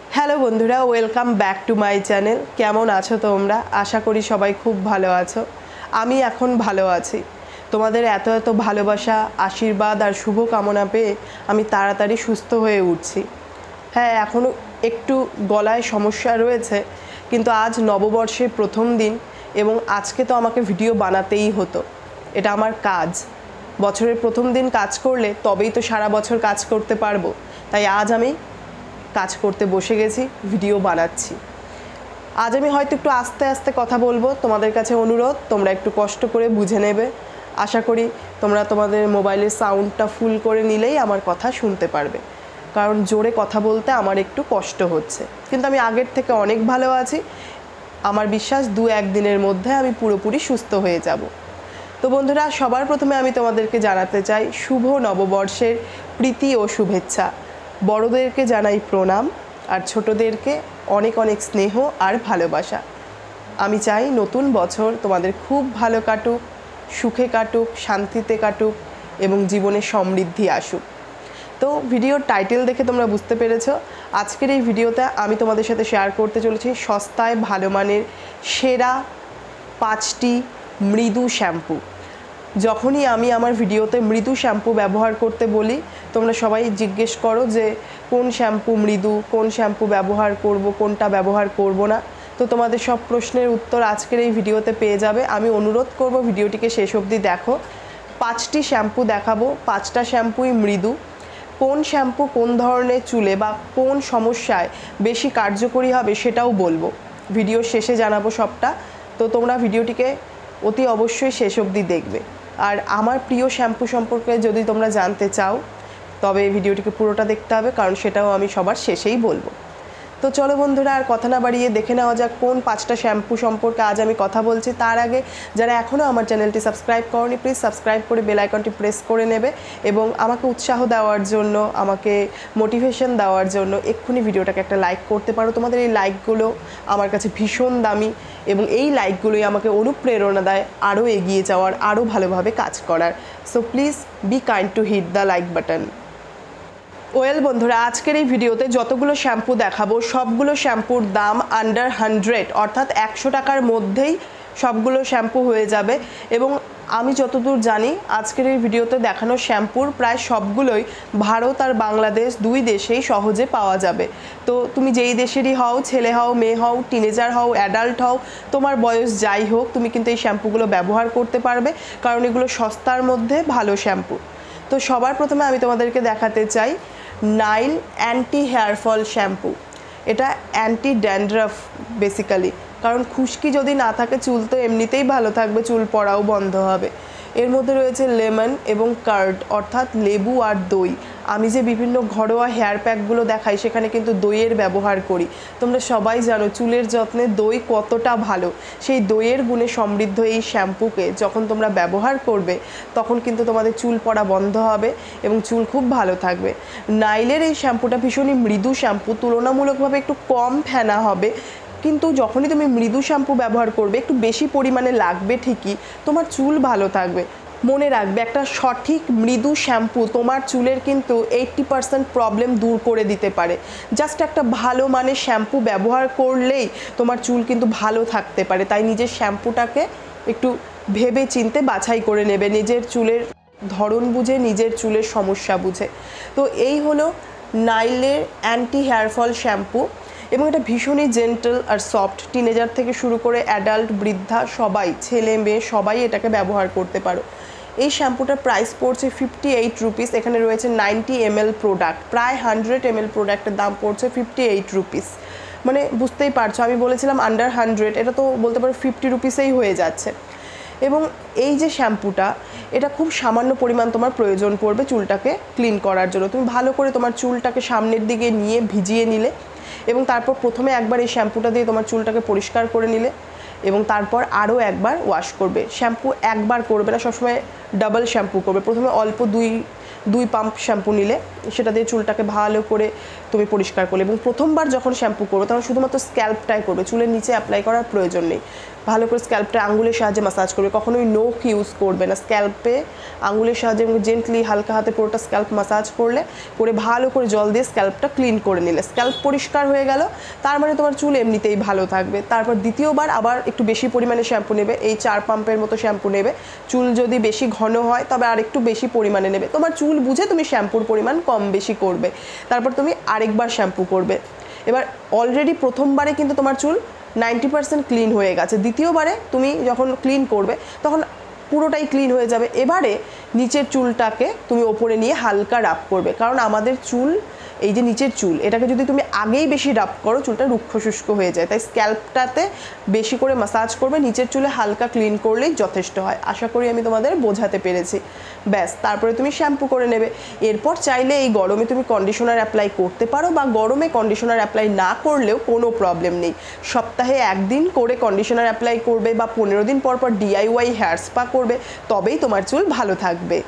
Hello বন্ধুরা, welcome back to my channel. কেমন আছো তোমরা? আশা করি সবাই খুব ভালো আছো। আমি এখন ভালো আছি। তোমাদের এত এত ভালোবাসা, আশীর্বাদ আর শুভ কামনা পেয়ে আমি তাড়াতাড়ি সুস্থ হয়ে উঠছি। হ্যাঁ, এখনও একটু গলায় সমস্যা রয়েছে, কিন্তু আজ নববর্ষের প্রথম দিন এবং আজকে তো আমাকে ভিডিও বানাতেই হতো। এটা আমার কাজ। বছরের প্রথম দিন কাজ করলে তবেই তো সারা বছর কাজ করতে পারবো। তাই আজ আমি কাজ করতে বসে গেছি, ভিডিও বানাচ্ছি। আজ আমি হয়তো একটু আস্তে আস্তে কথা বলবো। তোমাদের কাছে অনুরোধ, তোমরা একটু কষ্ট করে বুঝে নেবে। আশা করি তোমরা তোমাদের মোবাইলের সাউন্ডটা ফুল করে নিলেই আমার কথা শুনতে পারবে, কারণ জোরে কথা বলতে আমার একটু কষ্ট হচ্ছে। কিন্তু আমি আগের থেকে অনেক ভালো আছি। আমার বিশ্বাস 2-1 দিনের মধ্যে আমি পুরোপুরি সুস্থ হয়ে যাব। তো বন্ধুরা, সবার প্রথমে আমি তোমাদেরকে জানাতে চাই শুভ নববর্ষের প্রীতি ও শুভেচ্ছা। বড়দেরকে জানাই প্রণাম আর ছোটদেরকে অনেক অনেক স্নেহ আর ভালোবাসা। আমি চাই নতুন বছর তোমাদের খুব ভালো কাটুক, সুখে কাটুক, শান্তিতে কাটুক এবং জীবনে সমৃদ্ধি আসুক। তো ভিডিওর টাইটেল দেখে তোমরা বুঝতে পেরেছো, আজকের এই ভিডিওতে আমি তোমাদের সাথে শেয়ার করতে চলেছি সস্তায় ভালো মানের সেরা 5টি মৃদু শ্যাম্পু। যখনই আমি আমার ভিডিওতে মৃদু শ্যাম্পু ব্যবহার করতে বলি, তোমরা সবাই জিজ্ঞেস করো যে কোন শ্যাম্পু মৃদু, কোন শ্যাম্পু ব্যবহার করব, কোনটা ব্যবহার করব না। তো তোমাদের সব প্রশ্নের উত্তর আজকের এই ভিডিওতে পেয়ে যাবে। আমি অনুরোধ করব ভিডিওটিকে শেষ অবধি দেখো। 5টি শ্যাম্পু দেখাবো, 5টা শ্যাম্পুই মৃদু। কোন শ্যাম্পু কোন ধরনের চুলে বা কোন সমস্যায় বেশি কার্যকরী হবে সেটাও বলবো। ভিডিওর শেষে জানাবো সবটা। তো তোমরা ভিডিওটিকে অতি অবশ্যই শেষ অবধি দেখবে। আর আমার প্রিয় শ্যাম্পু সম্পর্কে যদি তোমরা জানতে চাও, তবে ভিডিওটিকে পুরোটা দেখতে হবে, কারণ সেটাও আমি সবার শেষেই বলবো। তো চলো বন্ধুরা, আর কথা না বাড়িয়ে দেখে নেওয়া যাক কোন 5টা শ্যাম্পু সম্পর্কে আজ আমি কথা বলছি। তার আগে যারা এখনও আমার চ্যানেলটি সাবস্ক্রাইব করনি, প্লিজ সাবস্ক্রাইব করে বেল আইকনটি প্রেস করে নেবে এবং আমাকে উৎসাহ দেওয়ার জন্য, আমাকে মোটিভেশন দেওয়ার জন্য এক্ষুনি ভিডিওটাকে একটা লাইক করতে পারো। তোমাদের এই লাইকগুলো আমার কাছে ভীষণ দামি এবং এই লাইকগুলোই আমাকে অনুপ্রেরণা দেয় আরও এগিয়ে যাওয়ার, আরও ভালোভাবে কাজ করার। So please be kind to hit the like button. Well বন্ধুরা, আজকের এই ভিডিওতে যতগুলো শ্যাম্পু দেখাবো সবগুলো শ্যাম্পুর দাম আন্ডার 100, অর্থাৎ 100 টাকার মধ্যেই সবগুলো শ্যাম্পু হয়ে যাবে। এবং আমি যতদূর জানি আজকের এই ভিডিওতে দেখানো শ্যাম্পুর প্রায় সবগুলোই ভারত আর বাংলাদেশ 2 দেশেই সহজে পাওয়া যাবে। তো তুমি যেই দেশেরই হও, ছেলে হও, মেয়ে হও, টিনেজার হও, অ্যাডাল্ট হও, তোমার বয়স যাই হোক, তুমি কিন্তু এই শ্যাম্পুগুলো ব্যবহার করতে পারবে, কারণ এগুলো সস্তার মধ্যে ভালো শ্যাম্পু। তো সবার প্রথমে আমি তোমাদেরকে দেখাতে চাই Nyle anti hair fall shampoo. এটা অ্যান্টি ড্যান্ড্রাফ বেসিক্যালি, কারণ খুশকি যদি না থাকে চুল তো এমনিতেই ভালো থাকবে, চুল পড়াও বন্ধ হবে। এর মধ্যে রয়েছে লেমন এবং কার্ড, অর্থাৎ লেবু আর দই। আমি যে বিভিন্ন ঘরোয়া হেয়ার প্যাকগুলো দেখাই সেখানে কিন্তু দইয়ের ব্যবহার করি। তোমরা সবাই জানো চুলের যত্নে দই কতটা ভালো। সেই দইয়ের গুণে সমৃদ্ধ এই শ্যাম্পুকে যখন তোমরা ব্যবহার করবে তখন কিন্তু তোমাদের চুল পড়া বন্ধ হবে এবং চুল খুব ভালো থাকবে। নাইলের এই শ্যাম্পুটা ভীষণই মৃদু শ্যাম্পু, তুলনামূলকভাবে একটু কম ফেনা হবে, কিন্তু যখনই তুমি মৃদু শ্যাম্পু ব্যবহার করবে একটু বেশি পরিমাণে লাগবে ঠিকই, তোমার চুল ভালো থাকবে। মনে রাখবে, একটা সঠিক মৃদু শ্যাম্পু তোমার চুলের কিন্তু 80% প্রবলেম দূর করে দিতে পারে। জাস্ট একটা ভালো মানের শ্যাম্পু ব্যবহার করলেই তোমার চুল কিন্তু ভালো থাকতে পারে। তাই নিজের শ্যাম্পুটাকে একটু ভেবে চিন্তে বাছাই করে নেবে, নিজের চুলের ধরন বুঝে, নিজের চুলের সমস্যা বুঝে। তো এই হলো নাইলের অ্যান্টি হেয়ার ফল শ্যাম্পু এবং এটা ভীষণই জেন্টল আর সফট। টিনেজার থেকে শুরু করে অ্যাডাল্ট, বৃদ্ধা সবাই, ছেলে মেয়ে সবাই এটাকে ব্যবহার করতে পারো। এই শ্যাম্পুটার প্রাইস পড়ছে 58 রুপিস। এখানে রয়েছে 90 ml প্রোডাক্ট, প্রায় 100 ml প্রোডাক্টের দাম পড়ছে 58 রুপিস। মানে বুঝতেই পারছো, আমি বলেছিলাম আন্ডার 100, এটা তো বলতে পারো 50 রুপিসেই হয়ে যাচ্ছে। এবং এই যে শ্যাম্পুটা, এটা খুব সামান্য পরিমাণ তোমার প্রয়োজন পড়বে চুলটাকে ক্লিন করার জন্য। তুমি ভালো করে তোমার চুলটাকে সামনের দিকে নিয়ে ভিজিয়ে নিলে এবং তারপর প্রথমে একবার এই শ্যাম্পুটা দিয়ে তোমার চুলটাকে পরিষ্কার করে নিলে এবং তারপর আরও একবার ওয়াশ করবে। শ্যাম্পু একবার করবে না, সবসময় ডাবল শ্যাম্পু করবে। প্রথমে অল্প দুই পাম্প শ্যাম্পু নিলে সেটা দিয়ে চুলটাকে ভালো করে তুমি পরিষ্কার করলে এবং প্রথমবার যখন শ্যাম্পু করবে তখন শুধুমাত্র স্ক্যাল্পটাই করবে, চুলের নিচে অ্যাপ্লাই করার প্রয়োজন নেই। ভালো করে স্ক্যাল্পটা আঙুলের সাহায্যে মাসাজ করবে, কখনোই নোক ইউজ করবে না, স্ক্যাল্পে আঙুলের সাহায্যে জেন্টলি হালকা হাতে পুরোটা স্ক্যাল্প মাসাজ করে ভালো করে জল দিয়ে স্ক্যাল্পটা ক্লিন করে নিলে স্ক্যাল্প পরিষ্কার হয়ে গেল, তার মানে তোমার চুল এমনিতেই ভালো থাকবে। তারপর দ্বিতীয়বার আবার একটু বেশি পরিমাণে শ্যাম্পু নেবে, এই 4 পাম্পের মতো শ্যাম্পু নেবে। চুল যদি বেশি ঘন হয় তবে আর একটু বেশি পরিমাণে নেবে, তোমার চুল বুঝে তুমি শ্যাম্পুর পরিমাণ কম বেশি করবে। তারপর তুমি আরেকবার শ্যাম্পু করবে। এবার অলরেডি প্রথমবারে কিন্তু তোমার চুল 90% ক্লিন হয়ে গেছে, দ্বিতীয়বারে তুমি যখন ক্লিন করবে তখন পুরোটাই ক্লিন হয়ে যাবে। এবারে নিচের চুলটাকে তুমি ওপরে নিয়ে হালকা রাব করবে, কারণ আমাদের চুল এই যে নিচের চুল এটাকে যদি তুমি আগেই বেশি রাব করো চুলটা রুক্ষ শুষ্ক হয়ে যায়, তাই স্ক্যাল্পটাতে বেশি করে মাসাজ করবে, নিচের চুলে হালকা ক্লিন করলেই যথেষ্ট হয়। আশা করি আমি তোমাদের বোঝাতে পেরেছি। ব্যাস, তারপরে তুমি শ্যাম্পু করে নেবে। এরপর চাইলে এই গরমে তুমি কন্ডিশনার অ্যাপ্লাই করতে পারো, বা গরমে কন্ডিশনার অ্যাপ্লাই না করলেও কোনো প্রবলেম নেই। সপ্তাহে 1 দিন করে কন্ডিশনার অ্যাপ্লাই করবে বা 15 দিন পর পর DIY হেয়ার স্পা করবে, তবেই তোমার চুল ভালো থাকবে।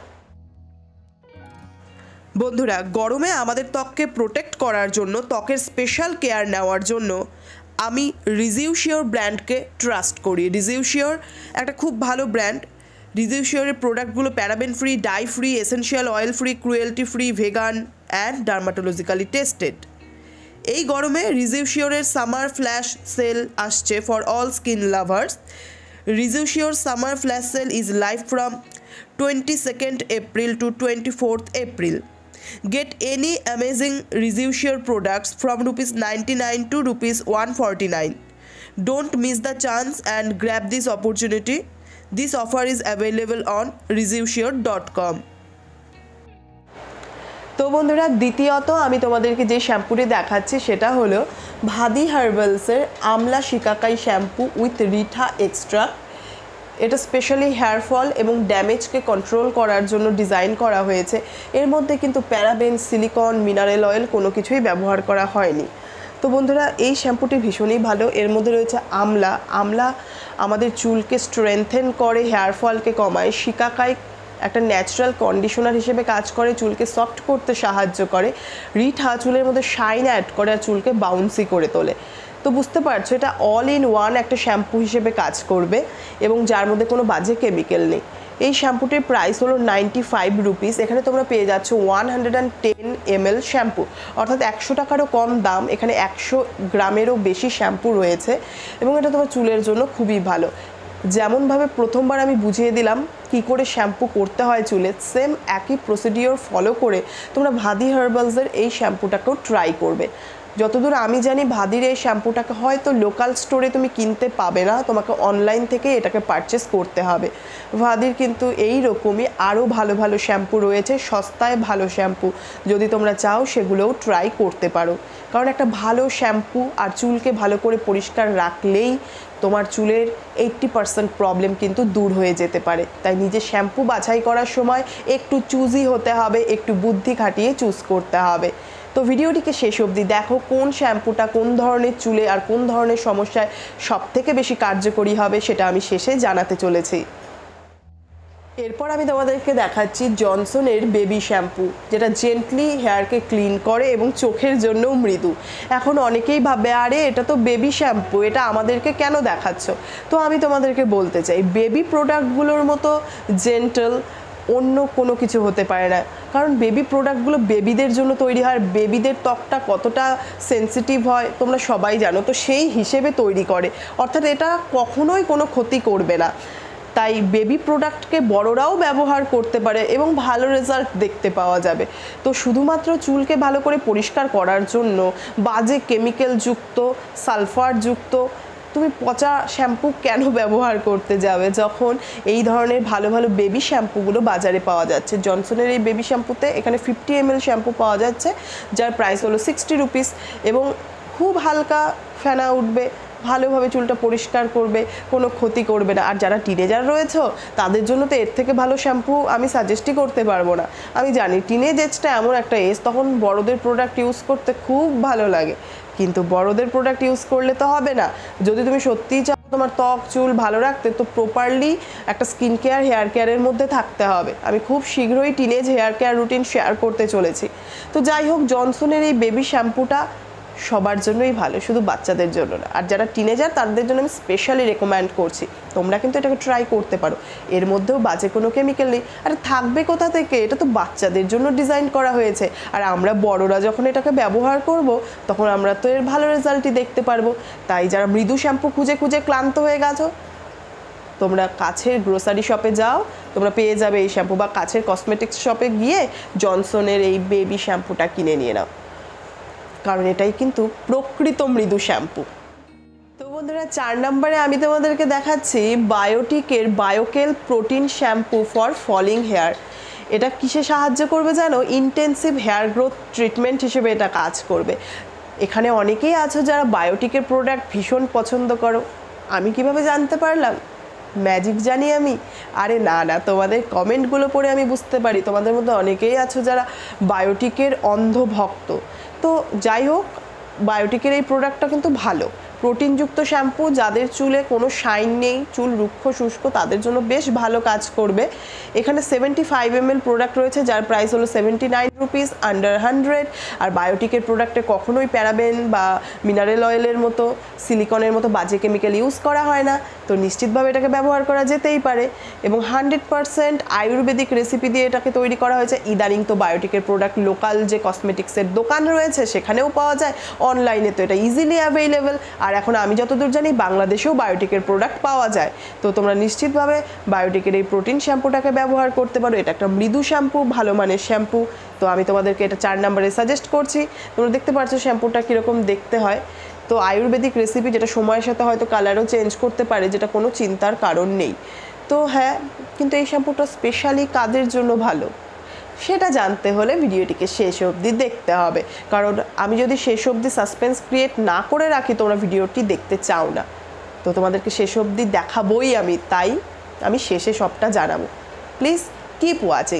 বন্ধুরা, গরমে আমাদের ত্বককে প্রোটেক্ট করার জন্য, ত্বকের স্পেশাল কেয়ার নেওয়ার জন্য আমি রিজিউশিওর ব্র্যান্ডকে ট্রাস্ট করি। রিজিউশিওর একটা খুব ভালো ব্র্যান্ড। রিজিউশিওরের প্রোডাক্টগুলো paraben free, dye free, essential oil free, cruelty free, vegan and dermatologically tested. এই গরমে রিজিউশিওরের সামার ফ্ল্যাশ সেল আসছে ফর অল স্কিন লাভার্স। রিজিউশিওর summer flash sale is live from 22nd April to 24th April. Get any amazing Rejuvenate products from ₹99 to ₹149. Don't miss the chance and grab this opportunity. This offer is available on rejuvenate.com. তো বন্ধুরা, দ্বিতীয়ত আমি তোমাদেরকে যে শ্যাম্পুটি দেখাচ্ছি সেটা হলো ভাদি হার্বালসের amla shikakai shampoo with reetha extra. এটা স্পেশালি হেয়ার ফল এবং ড্যামেজকে কন্ট্রোল করার জন্য ডিজাইন করা হয়েছে। এর মধ্যে কিন্তু প্যারাবেন, সিলিকন, মিনারেল অয়েল কোনো কিছুই ব্যবহার করা হয়নি। তো বন্ধুরা, এই শ্যাম্পুটি ভীষণই ভালো। এর মধ্যে রয়েছে আমলা। আমলা আমাদের চুলকে স্ট্রেংথেন করে, হেয়ার ফলকে কমায়। শিকাকাই একটা ন্যাচারাল কন্ডিশনার হিসেবে কাজ করে, চুলকে সফট করতে সাহায্য করে। রিঠা চুলের মধ্যে শাইন অ্যাড করে আর চুলকে বাউন্সি করে তোলে। তো বুঝতে পারছো, এটা অল ইন ওয়ান একটা শ্যাম্পু হিসেবে কাজ করবে এবং যার মধ্যে কোনো বাজে কেমিক্যাল নেই। এই শ্যাম্পুটির প্রাইস হলো 95 রুপিস। এখানে তোমরা পেয়ে যাচ্ছ 110 ml শ্যাম্পু, অর্থাৎ 100 টাকারও কম দাম। এখানে 100 গ্রামেরও বেশি শ্যাম্পু রয়েছে এবং এটা তোমার চুলের জন্য খুবই ভালো। যেমনভাবে প্রথমবার আমি বুঝিয়ে দিলাম কি করে শ্যাম্পু করতে হয় চুলে, সেম একই প্রসিডিওর ফলো করে তোমরা ভাদি হার্বালসের এই শ্যাম্পুটাকেও ট্রাই করবে। যতদূর আমি জানি ভাদির এই শ্যাম্পুটাকে হয়তো লোকাল স্টোরে তুমি কিনতে পাবে না, তোমাকে অনলাইন থেকে এটাকে পারচেস করতে হবে। ভাদির কিন্তু এই রকমই আরও ভালো ভালো শ্যাম্পু রয়েছে, সস্তায় ভালো শ্যাম্পু। যদি তোমরা চাও সেগুলোও ট্রাই করতে পারো, কারণ একটা ভালো শ্যাম্পু আর চুলকে ভালো করে পরিষ্কার রাখলেই তোমার চুলের 80% প্রবলেম কিন্তু দূর হয়ে যেতে পারে। তাই নিজে শ্যাম্পু বাছাই করার সময় একটু চুজি হতে হবে, একটু বুদ্ধি খাটিয়ে চুজ করতে হবে। তো ভিডিওটিকে শেষ অবধি দেখো, কোন শ্যাম্পুটা কোন ধরনের চুলে আর কোন ধরনের সমস্যায় সবথেকে বেশি কার্যকরী হবে সেটা আমি শেষে জানাতে চলেছি। এরপর আমি তোমাদেরকে দেখাচ্ছি জনসনের বেবি শ্যাম্পু, যেটা জেন্টলি হেয়ারকে ক্লিন করে এবং চোখের জন্যও মৃদু। এখন অনেকেই ভাবে, আরে এটা তো বেবি শ্যাম্পু, এটা আমাদেরকে কেন দেখাচ্ছ? তো আমি তোমাদেরকে বলতে চাই, বেবি প্রোডাক্টগুলোর মতো জেন্টল অন্য কোনো কিছু হতে পারে না, কারণ বেবি প্রোডাক্টগুলো বেবিদের জন্য তৈরি হয়। বেবিদের ত্বকটা কতটা সেন্সিটিভ হয় তোমরা সবাই জানো, তো সেই হিসেবে তৈরি করে, অর্থাৎ এটা কখনোই কোনো ক্ষতি করবে না। তাই বেবি প্রোডাক্টকে বড়রাও ব্যবহার করতে পারে এবং ভালো রেজাল্ট দেখতে পাওয়া যাবে। তো শুধুমাত্র চুলকে ভালো করে পরিষ্কার করার জন্য বাজে কেমিক্যালযুক্ত, সালফারযুক্ত তুমি পচা শ্যাম্পু কেন ব্যবহার করতে যাবে, যখন এই ধরনের ভালো ভালো বেবি শ্যাম্পুগুলো বাজারে পাওয়া যাচ্ছে। জনসনের এই বেবি শ্যাম্পুতে এখানে 50 ml শ্যাম্পু পাওয়া যাচ্ছে, যার প্রাইস হলো 60 রুপিস এবং খুব হালকা ফেনা উঠবে, ভালোভাবে চুলটা পরিষ্কার করবে, কোনো ক্ষতি করবে না। আর যারা টিনেজার রয়েছে তাদের জন্য তো এর থেকে ভালো শ্যাম্পু আমি সাজেস্টই করতে পারবো না। আমি জানি টিনেজ এজটা এমন একটা এজ, তখন বড়দের প্রোডাক্ট ইউজ করতে খুব ভালো লাগে, কিন্তু বড়দের প্রোডাক্ট ইউজ করলে তো হবে না। যদি তুমি সত্যিই চাও তোমার ত্বক চুল ভালো রাখতে, তো প্রপারলি একটা স্কিন কেয়ার হেয়ার কেয়ারের মধ্যে থাকতে হবে। আমি খুব শীঘ্রই teenage hair care routine share করতে চলেছি। তো যাই হোক, জনসনের এই বেবি শ্যাম্পুটা সবার জন্যই ভালো, শুধু বাচ্চাদের জন্য না। আর যারা টিনেজার তাদের জন্য আমি স্পেশালি রেকমেন্ড করছি, তোমরা কিন্তু এটাকে ট্রাই করতে পারো। এর মধ্যেও বাজে কোনো কেমিক্যাল নেই। আর থাকবে কোথা থেকে, এটা তো বাচ্চাদের জন্য ডিজাইন করা হয়েছে। আর আমরা বড়রা যখন এটাকে ব্যবহার করব তখন আমরা তো এর ভালো রেজাল্টই দেখতে পারবো। তাই যারা মৃদু শ্যাম্পু খুঁজে খুঁজে ক্লান্ত হয়ে গেছো, তোমরা কাছের গ্রোসারি শপে যাও, তোমরা পেয়ে যাবে এই শ্যাম্পু, বা কাছের কসমেটিক্স শপে গিয়ে জনসনের এই বেবি শ্যাম্পুটা কিনে নিয়ে নাও, কারণ এটাই কিন্তু প্রকৃত মৃদু শ্যাম্পু। তো বন্ধুরা, 4 নম্বরে আমি তোমাদেরকে দেখাচ্ছি বায়োটিকের bio kelp protein shampoo for falling hair. এটা কিসে সাহায্য করবে জানো? ইন্টেন্সিভ হেয়ার গ্রোথ ট্রিটমেন্ট হিসেবে এটা কাজ করবে। এখানে অনেকেই আছো যারা বায়োটিকের প্রোডাক্ট ভীষণ পছন্দ করো। আমি কিভাবে জানতে পারলাম? ম্যাজিক জানি আমি? আরে না না, তোমাদের কমেন্টগুলো পড়ে আমি বুঝতে পারি তোমাদের মধ্যে অনেকেই আছো যারা বায়োটিকের অন্ধ ভক্ত। তো যাই হোক, বায়োটিকের এই প্রোডাক্টটা কিন্তু ভালো, প্রোটিনযুক্ত শ্যাম্পু। যাদের চুলে কোনো শাইন নেই, চুল রুক্ষ শুষ্ক, তাদের জন্য বেশ ভালো কাজ করবে। এখানে 75 ml প্রোডাক্ট রয়েছে, যার প্রাইস হলো 79 রুপিস, আন্ডার 100। আর বায়োটিকের প্রোডাক্টে কখনোই প্যারাবেন বা মিনারেল অয়েলের মতো, সিলিকনের মতো বাজে কেমিক্যাল ইউজ করা হয় না। তো নিশ্চিতভাবে এটাকে ব্যবহার করা যেতেই পারে। এবং 100% আয়ুর্বেদিক রেসিপি দিয়ে এটাকে তৈরি করা হয়েছে। ইদানিং তো বায়োটিকের প্রোডাক্ট লোকাল যে কসমেটিক্সের দোকান রয়েছে সেখানেও পাওয়া যায়, অনলাইনে তো এটা ইজিলি অ্যাভেলেবেল। আর এখন আমি যতদূর জানি বাংলাদেশেও বায়োটিকের প্রোডাক্ট পাওয়া যায়। তো তোমরা নিশ্চিতভাবে বায়োটিকের এই প্রোটিন শ্যাম্পুটাকে ব্যবহার করতে পারো। এটা একটা মৃদু শ্যাম্পু, ভালো মানের শ্যাম্পু। তো আমি তোমাদেরকে এটা 4 নম্বরে সাজেস্ট করছি। তোমরা দেখতে পাচ্ছ শ্যাম্পুটা কীরকম দেখতে হয়। তো আয়ুর্বেদিক রেসিপি, যেটা সময়ের সাথে হয়তো কালারও চেঞ্জ করতে পারে, যেটা কোনো চিন্তার কারণ নেই। তো হ্যাঁ, কিন্তু এই শ্যাম্পুটা স্পেশালি কাদের জন্য ভালো সেটা জানতে হলে ভিডিওটিকে শেষ অবধি দেখতে হবে। কারণ আমি যদি শেষ অবধি সাসপেন্স ক্রিয়েট না করে রাখি, তোমরা ভিডিওটি দেখতে চাও না। তো তোমাদেরকে শেষ অবধি দেখাবোই আমি, তাই আমি শেষে সবটা জানাবো। Please keep watching.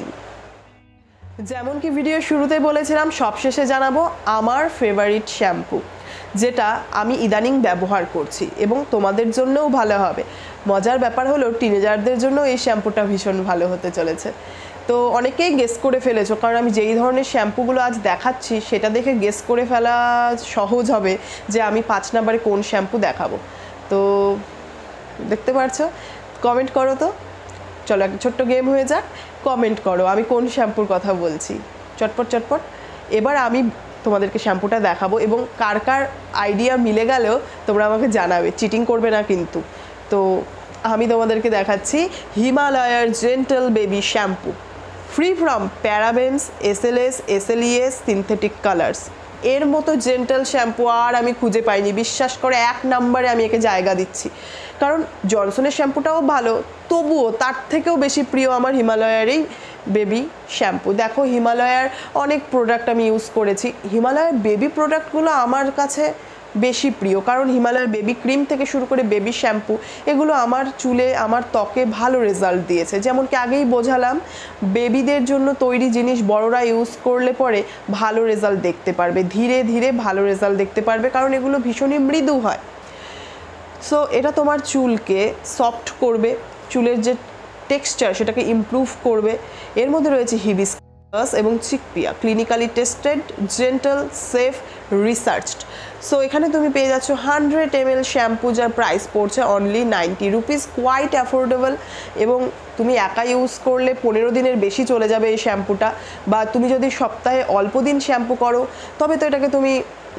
যেমন কি ভিডিও শুরুতে বলেছিলাম, সবশেষে জানাবো আমার ফেভারিট শ্যাম্পু, যেটা আমি ইদানিং ব্যবহার করছি এবং তোমাদের জন্যও ভালো হবে। মজার ব্যাপার হলো টিনেজারদের জন্য এই শ্যাম্পুটা ভীষণ ভালো হতে চলেছে। তো অনেকেই গেস করে ফেলেছো, কারণ আমি যেই ধরনের শ্যাম্পুগুলো আজ দেখাচ্ছি সেটা দেখে গেস করে ফেলা সহজ হবে যে আমি 5 নম্বরে কোন শ্যাম্পু দেখাবো। তো দেখতে পাচ্ছ, কমেন্ট করো। তো চলো একটা ছোট্ট গেম হয়ে যাক, কমেন্ট করো আমি কোন শ্যাম্পুর কথা বলছি, চটপট চটপট। এবার আমি তোমাদেরকে শ্যাম্পুটা দেখাবো এবং কার কার আইডিয়া মিলে গেলেও তোমরা আমাকে জানাবে, চিটিং করবে না কিন্তু। তো আমি তোমাদেরকে দেখাচ্ছি হিমালয়ার gentle baby shampoo, free from parabens, SLS, SLES, synthetic colours. এর মতো জেন্টল শ্যাম্পু আর আমি খুঁজে পাইনি। বিশ্বাস করে 1 নম্বরে আমি একে জায়গা দিচ্ছি। কারণ জনসনের শ্যাম্পুটাও ভালো, তবুও তার থেকেও বেশি প্রিয় আমার হিমালয়ার এই বেবি শ্যাম্পু। দেখো, হিমালয়ার অনেক প্রোডাক্ট আমি ইউজ করেছি, হিমালয়ার বেবি প্রোডাক্টগুলো আমার কাছে বেশি প্রিয়। কারণ হিমালয়ার বেবি ক্রিম থেকে শুরু করে বেবি শ্যাম্পু, এগুলো আমার চুলে, আমার ত্বকে ভালো রেজাল্ট দিয়েছে। যেমন কি আগেই বোঝালাম, বেবিদের জন্য তৈরি জিনিস বড়রা ইউজ করলে পরে ভালো রেজাল্ট দেখতে পারবে, ধীরে ধীরে ভালো রেজাল্ট দেখতে পারবে, কারণ এগুলো ভীষণই মৃদু হয়। সো এটা তোমার চুলকে সফট করবে, চুলের যে টেক্সচার সেটাকে ইমপ্রুভ করবে। এর মধ্যে রয়েছে হিবিস্কাস এবং chickpea, clinically tested, gentle, safe, researched. So এখানে তুমি পেয়ে যাচ্ছ 100 ml শ্যাম্পু, যার প্রাইস পড়ছে অনলি 90 রুপিস, কোয়াইট অ্যাফোর্ডেবল। এবং তুমি একা ইউজ করলে 15 দিনের বেশি চলে যাবে এই শ্যাম্পুটা। বা তুমি যদি সপ্তাহে অল্প দিন শ্যাম্পু করো, তবে তো এটাকে তুমি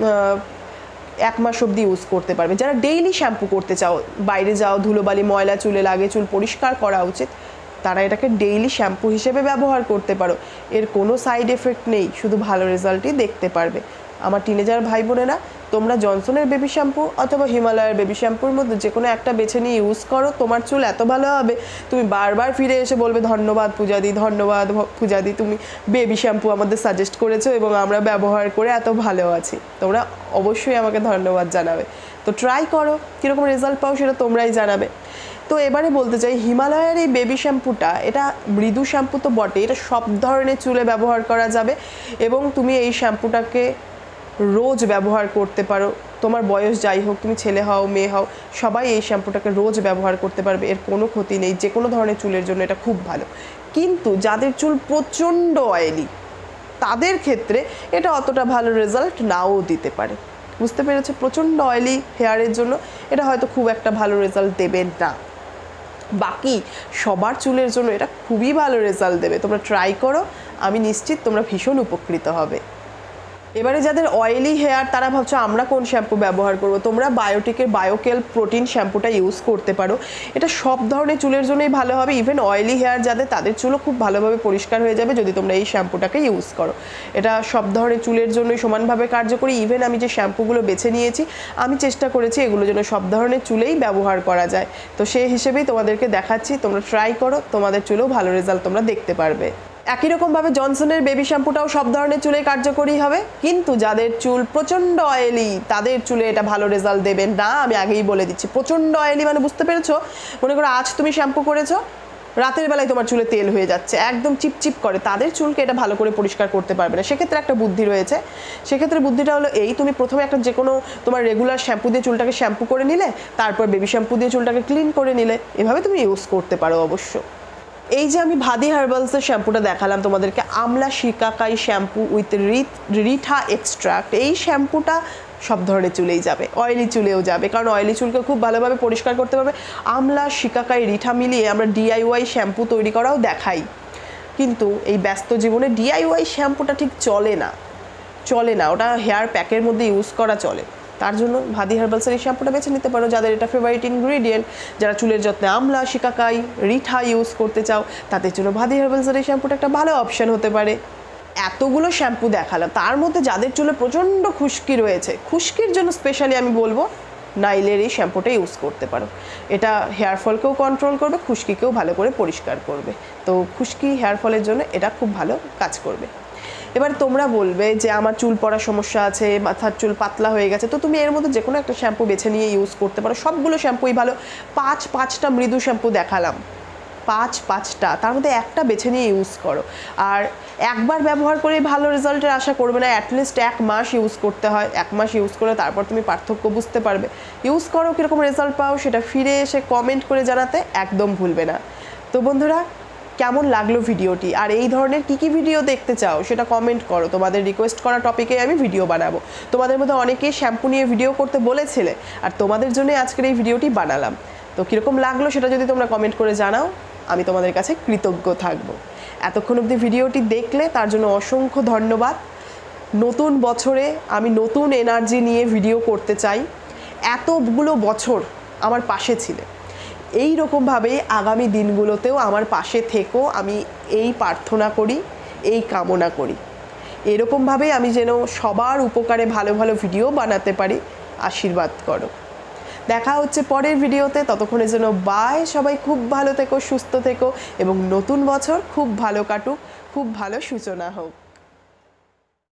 1 মাস অবধি ইউজ করতে পারবে। যারা ডেইলি শ্যাম্পু করতে চাও, বাইরে যাও, ধুলোবালি ময়লা চুলে লাগে, চুল পরিষ্কার করা উচিত, তারা এটাকে ডেইলি শ্যাম্পু হিসেবে ব্যবহার করতে পারো। এর কোনো সাইড এফেক্ট নেই, শুধু ভালো রেজাল্টই দেখতে পারবে। আমার টিনেজার ভাই বোনেরা, তোমরা জনসনের বেবি শ্যাম্পু অথবা হিমালয়ার বেবি শ্যাম্পুর মধ্যে যে কোনো একটা বেছে নিয়ে ইউজ করো, তোমার চুল এত ভালো হবে তুমি বারবার ফিরে এসে বলবে, ধন্যবাদ পূজাদি, ধন্যবাদ পূজাদি, তুমি বেবি শ্যাম্পু আমাদের সাজেস্ট করেছো এবং আমরা ব্যবহার করে এত ভালো আছি। তোমরা অবশ্যই আমাকে ধন্যবাদ জানাবে। তো ট্রাই করো, কীরকম রেজাল্ট পাও সেটা তোমরাই জানাবে। তো এবারে বলতে চাই, হিমালয়ার এই বেবি শ্যাম্পুটা, এটা মৃদু শ্যাম্পু তো বটে, এটা সব ধরনের চুলে ব্যবহার করা যাবে। এবং তুমি এই শ্যাম্পুটাকে রোজ ব্যবহার করতে পারো। তোমার বয়স যাই হোক, তুমি ছেলে হও মেয়ে হও, সবাই এই শ্যাম্পুটাকে রোজ ব্যবহার করতে পারবে। এর কোনো ক্ষতি নেই, যে কোনো ধরনের চুলের জন্য এটা খুব ভালো। কিন্তু যাদের চুল প্রচণ্ড অয়েলি, তাদের ক্ষেত্রে এটা অতটা ভালো রেজাল্ট নাও দিতে পারে। বুঝতে পেরেছো? প্রচণ্ড অয়েলি হেয়ারের জন্য এটা হয়তো খুব একটা ভালো রেজাল্ট দেবে না। বাকি সবার চুলের জন্য এটা খুবই ভালো রেজাল্ট দেবে। তোমরা ট্রাই করো, আমি নিশ্চিত তোমরা ভীষণ উপকৃত হবে। এবারে যাদের অয়েলি হেয়ার তারা ভাবছো আমরা কোন শ্যাম্পু ব্যবহার করব, তোমরা বায়োটিকের বায়োকেল প্রোটিন শ্যাম্পুটা ইউজ করতে পারো। এটা সব ধরনের চুলের জন্যই ভালো হবে। ইভেন অয়েলি হেয়ার যাদের, তাদের চুলও খুব ভালোভাবে পরিষ্কার হয়ে যাবে যদি তোমরা এই শ্যাম্পুটাকে ইউজ করো। এটা সব ধরনের চুলের জন্যই সমানভাবে কার্যকরী। ইভেন আমি যে শ্যাম্পুগুলো বেছে নিয়েছি, আমি চেষ্টা করেছি এগুলো যেন সব ধরনের চুলেই ব্যবহার করা যায়। তো সেই হিসেবেই তোমাদেরকে দেখাচ্ছি, তোমরা ট্রাই করো, তোমাদের চুলেও ভালো রেজাল্ট তোমরা দেখতে পারবে। একই রকমভাবে জনসনের বেবি শ্যাম্পুটাও সব ধরনের চুলে কার্যকরী হবে, কিন্তু যাদের চুল প্রচণ্ড অয়েলি তাদের চুলে এটা ভালো রেজাল্ট দেবে না। আমি আগেই বলে দিচ্ছি, প্রচণ্ড অয়েলি মানে বুঝতে পেরেছো? মনে করো আজ তুমি শ্যাম্পু করেছো, রাতের বেলায় তোমার চুলে তেল হয়ে যাচ্ছে, একদম চিপচিপ করে, তাদের চুলকে এটা ভালো করে পরিষ্কার করতে পারবে না। সেক্ষেত্রে একটা বুদ্ধি রয়েছে। সেক্ষেত্রে বুদ্ধিটা হলো এই, তুমি প্রথমে একটা যে কোনো তোমার রেগুলার শ্যাম্পু দিয়ে চুলটাকে শ্যাম্পু করে নিলে, তারপর বেবি শ্যাম্পু দিয়ে চুলটাকে ক্লিন করে নিলে, এভাবে তুমি ইউজ করতে পারো অবশ্য। এই যে আমি ভাদি হার্বালসের শ্যাম্পুটা দেখালাম তোমাদেরকে, amla shikakai shampoo with reetha extract, এই শ্যাম্পুটা সব ধরনের চুলেই যাবে, অয়েলি চুলেও যাবে, কারণ অয়েলি চুলকে খুব ভালোভাবে পরিষ্কার করতে পারবে। আমলা শিকাকাই রিঠা মিলিয়ে আমরা ডিআইওয়াই শ্যাম্পু তৈরি করাও দেখাই, কিন্তু এই ব্যস্ত জীবনে ডিআইওয়াই শ্যাম্পুটা ঠিক চলে না, ওটা হেয়ার প্যাকের মধ্যে ইউজ করা চলে। তার জন্য ভাদি হার্বালসের এই শ্যাম্পুটা বেছে নিতে পারো, যাদের এটা ফেভারিট ইনগ্রিডিয়েন্ট। যারা চুলের যত্নে আমলা শিকাকাই রিঠা ইউজ করতে চাও, তাদের জন্য ভাদি হার্বালসের এই শ্যাম্পুটা একটা ভালো অপশান হতে পারে। এতগুলো শ্যাম্পু দেখালাম, তার মধ্যে যাদের চুলে প্রচণ্ড খুশকি রয়েছে, খুশকির জন্য স্পেশালি আমি বলবো নাইলের এই শ্যাম্পুটা ইউজ করতে পারো। এটা হেয়ার ফলকেও কন্ট্রোল করবে, খুশকিকেও ভালো করে পরিষ্কার করবে। তো খুশকি হেয়ার ফলের জন্য এটা খুব ভালো কাজ করবে। এবার তোমরা বলবে যে আমার চুল পড়ার সমস্যা আছে, মাথার চুল পাতলা হয়ে গেছে, তো তুমি এর মধ্যে যে কোনো একটা শ্যাম্পু বেছে নিয়ে ইউজ করতে পারো। সবগুলো শ্যাম্পুই ভালো। পাঁচটা মৃদু শ্যাম্পু দেখালাম, পাঁচটা, তার মধ্যে একটা বেছে নিয়ে ইউজ করো। আর একবার ব্যবহার করে ভালো রেজাল্টের আশা করবে না, অ্যাটলিস্ট 1 মাস ইউজ করতে হয়। 1 মাস ইউজ করে তারপর তুমি পার্থক্য বুঝতে পারবে। ইউজ করো, কীরকম রেজাল্ট পাও সেটা ফিরে এসে কমেন্ট করে জানাতে একদম ভুলবে না। তো বন্ধুরা, কেমন লাগলো ভিডিওটি, আর এই ধরনের কী ভিডিও দেখতে চাও সেটা কমেন্ট করো। তোমাদের রিকোয়েস্ট করা টপিকে আমি ভিডিও বানাবো। তোমাদের মধ্যে অনেকেই শ্যাম্পু নিয়ে ভিডিও করতে বলেছিলে, আর তোমাদের জন্য আজকের এই ভিডিওটি বানালাম। তো কীরকম লাগলো সেটা যদি তোমরা কমেন্ট করে জানাও, আমি তোমাদের কাছে কৃতজ্ঞ থাকবো। এতক্ষণ অবধি ভিডিওটি দেখলে তার জন্য অসংখ্য ধন্যবাদ। নতুন বছরে আমি নতুন এনার্জি নিয়ে ভিডিও করতে চাই। এতগুলো বছর আমার পাশে ছিলে, এই রকমভাবেই আগামী দিনগুলোতেও আমার পাশে থেকো, আমি এই প্রার্থনা করি, এই কামনা করি। এরকমভাবেই আমি যেন সবার উপকারে ভালো ভালো ভিডিও বানাতে পারি, আশীর্বাদ করো। দেখা হচ্ছে পরের ভিডিওতে, ততক্ষণের জন্য বাই। সবাই খুব ভালো থেকো, সুস্থ থেকো, এবং নতুন বছর খুব ভালো কাটুক, খুব ভালো সূচনা হোক।